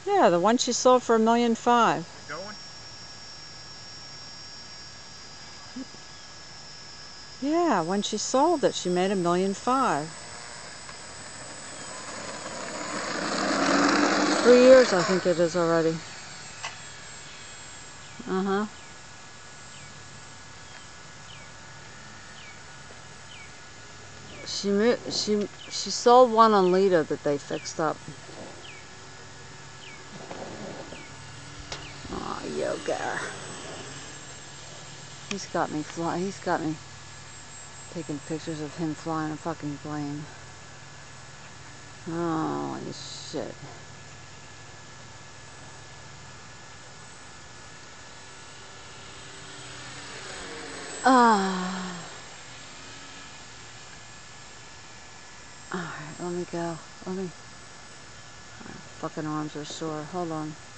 Yeah, the one she sold for $1.5 million. Going? Yeah, when she sold it, she made $1.5 million. 3 years, I think it is already. Uh-huh. She sold one on Lita that they fixed up. Oh, Yogar. He's got me taking pictures of him flying a fucking plane. Holy shit. Ah. Alright, let me go. My fucking arms are sore. Hold on.